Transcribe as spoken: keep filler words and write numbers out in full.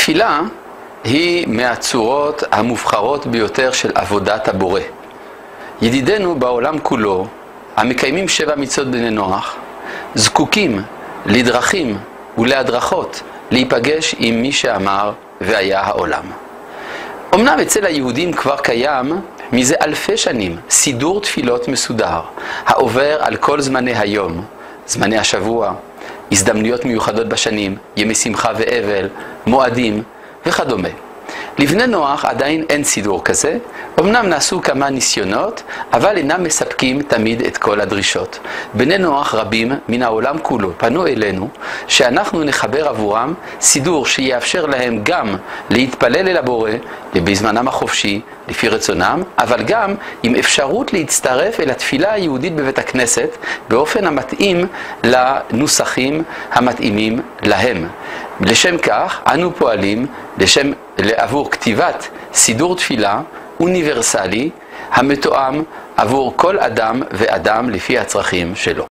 התפילה היא מהצורות המובחרות ביותר של עבודת הבורא. ידידינו בעולם כולו, המקיימים שבע מצוות בני נוח, זקוקים לדרכים ולהדרכות להיפגש עם מי שאמר והיה העולם. אמנם אצל היהודים כבר קיים מזה אלפי שנים סידור תפילות מסודר, העובר על כל זמני היום, זמני השבוע, הזדמנויות מיוחדות בשנים, ימי שמחה ואבל, מועדים וכדומה. לבני נוח עדיין אין סידור כזה, אמנם נעשו כמה ניסיונות, אבל אינם מספקים תמיד את כל הדרישות. בני נוח רבים מן העולם כולו פנו אלינו שאנחנו נחבר עבורם סידור שיאפשר להם גם להתפלל אל הבורא בזמנם החופשי לפי רצונם, אבל גם עם אפשרות להצטרף אל התפילה היהודית בבית הכנסת באופן המתאים לנוסחים המתאימים להם. לשם כך אנו פועלים לשם עבור כתיבת סידור תפילה אוניברסלי המתואם עבור כל אדם ואדם לפי הצרכים שלו.